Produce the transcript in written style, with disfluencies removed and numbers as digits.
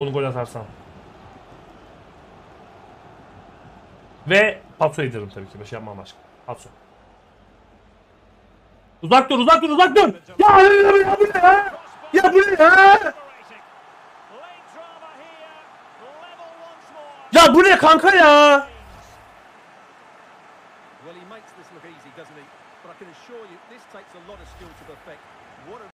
Onu gol atarsam. Ve paso yediririm tabii ki. Bir şey yapmam başka. Paso. Uzak dur, uzak dur, uzak dur. Ya bu ne ya? Ya bu ne ya? Ya bu ne kanka ya? Well, he makes this look easy, doesn't he? But I can assure you, this takes a lot of skill to perfect. What a